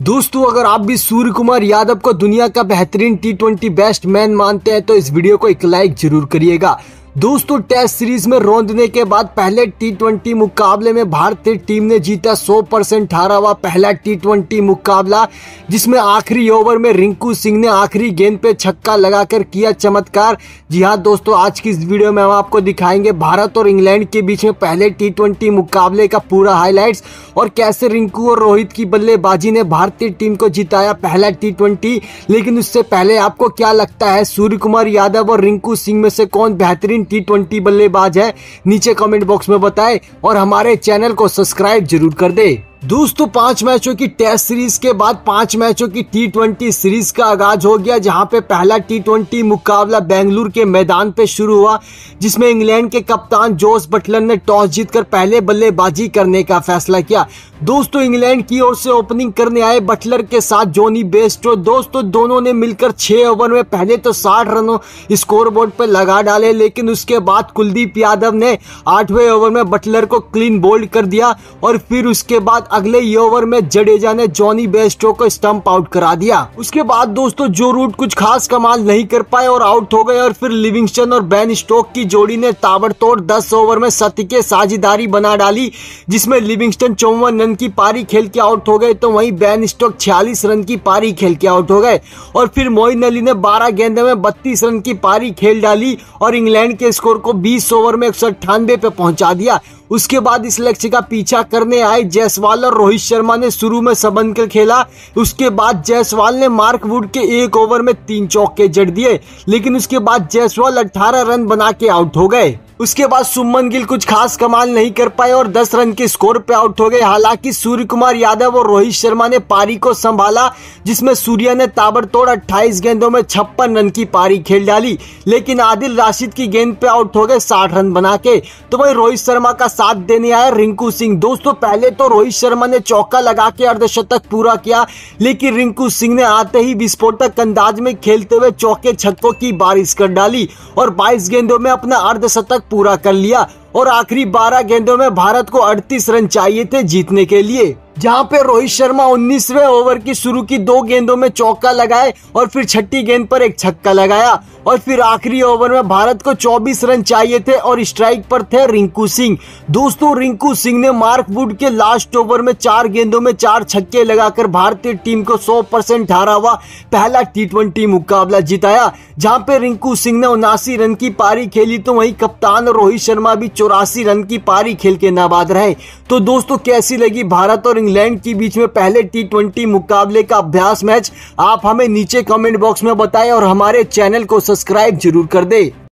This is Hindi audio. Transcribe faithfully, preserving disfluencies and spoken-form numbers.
दोस्तों, अगर आप भी सूर्य कुमार यादव को दुनिया का बेहतरीन टी ट्वेंटी बेस्ट मैन मानते हैं तो इस वीडियो को एक लाइक जरूर करिएगा। दोस्तों, टेस्ट सीरीज में रौंदने के बाद पहले टी ट्वेंटी मुकाबले में भारतीय टीम ने जीता सौ परसेंट हारा पहला टी ट्वेंटी मुकाबला, जिसमें आखिरी ओवर में रिंकू सिंह ने आखिरी गेंद पे छक्का लगाकर किया चमत्कार। जी हां दोस्तों, आज की इस वीडियो में हम आपको दिखाएंगे भारत और इंग्लैंड के बीच में पहले टी ट्वेंटी मुकाबले का पूरा हाईलाइट्स और कैसे रिंकू और रोहित की बल्लेबाजी ने भारतीय टीम को जिताया पहला टी ट्वेंटी। लेकिन उससे पहले आपको क्या लगता है, सूर्य कुमार यादव और रिंकू सिंह में से कौन बेहतरीन टी ट्वेंटी बल्लेबाज है? नीचे कमेंट बॉक्स में बताएं और हमारे चैनल को सब्सक्राइब जरूर कर दे। दोस्तों, पांच मैचों की टेस्ट सीरीज के बाद पांच मैचों की टी ट्वेंटी सीरीज का आगाज हो गया, जहां पे पहला टी ट्वेंटी मुकाबला बेंगलुरु के मैदान पे शुरू हुआ, जिसमें इंग्लैंड के कप्तान जोस बटलर ने टॉस जीतकर पहले बल्लेबाजी करने का फैसला किया। दोस्तों, इंग्लैंड की ओर से ओपनिंग करने आए बटलर के साथ जॉनी बेस्टो। दोस्तों, दोनों ने मिलकर छह ओवर में पहले तो साठ रनों स्कोरबोर्ड पर लगा डाले, लेकिन उसके बाद कुलदीप यादव ने आठवें ओवर में बटलर को क्लीन बोल्ड कर दिया और फिर उसके बाद अगले ही ओवर में जडेजा ने जॉनी बेस्टो को स्टंप आउट करा दिया। उसके बाद दोस्तों, जो रूट कुछ खास कमाल नहीं कर पाए और आउट हो गए, और फिर लिविंगस्टन और बेन स्टोक की जोड़ी ने ताबड़तोड़ दस ओवर में सत्य के साझेदारी बना डाली, जिसमें लिविंगस्टन चौवन रन की पारी खेल के आउट हो गए, तो वहीं बेन स्टोक छियालीस रन की पारी खेल के आउट हो गए, और फिर मोइन अली ने बारह गेंदों में बत्तीस रन की पारी खेल डाली और इंग्लैंड के स्कोर को बीस ओवर में एक सौ अट्ठानवे पे पहुंचा दिया। उसके बाद इस लक्ष्य का पीछा करने आए जायसवाल और रोहित शर्मा ने शुरू में सबन कर खेला। उसके बाद जायसवाल ने मार्क वुड के एक ओवर में तीन चौके जड़ दिए, लेकिन उसके बाद जायसवाल अठारह रन बना के आउट हो गए। उसके बाद सुमन गिल कुछ खास कमाल नहीं कर पाए और दस रन के स्कोर पे आउट हो गए। हालांकि सूर्य कुमार यादव और रोहित शर्मा ने पारी को संभाला, जिसमें सूर्या ने ताबड़तोड़ अट्ठाईस गेंदों में छप्पन रन की पारी खेल डाली, लेकिन आदिल राशिद की गेंद पे आउट हो गए साठ रन बना के। तो वही रोहित शर्मा का साथ देने आया रिंकू सिंह। दोस्तों, पहले तो रोहित शर्मा ने चौका लगा के अर्धशतक पूरा किया, लेकिन रिंकू सिंह ने आते ही विस्फोटक अंदाज में खेलते हुए चौके छक्कों की बारिश कर डाली और बाईस गेंदों में अपना अर्धशतक पूरा कर लिया। और आखिरी बारह गेंदों में भारत को अड़तीस रन चाहिए थे जीतने के लिए, जहां पे रोहित शर्मा उन्नीसवें ओवर की शुरू की दो गेंदों में चौका लगाए और फिर छठी गेंद पर एक छक्का लगाया, और फिर आखिरी ओवर में भारत को चौबीस रन चाहिए थे और स्ट्राइक पर थे रिंकू सिंह। दोस्तों, रिंकू सिंह ने मार्क वुड के लास्ट ओवर में चार गेंदों में चार छक्के लगाकर भारतीय टीम को सौ परसेंट हारा हुआ पहला टी ट्वेंटी मुकाबला जिताया, जहां पे रिंकू सिंह ने उनासी रन की पारी खेली, तो वहीं कप्तान रोहित शर्मा भी चौरासी रन की पारी खेल के नाबाद रहे। तो दोस्तों, कैसी लगी भारत और इंग्लैंड के बीच में पहले टी ट्वेंटी मुकाबले का अभ्यास मैच? आप हमें नीचे कमेंट बॉक्स में बताएं और हमारे चैनल को सब्सक्राइब जरूर कर दें।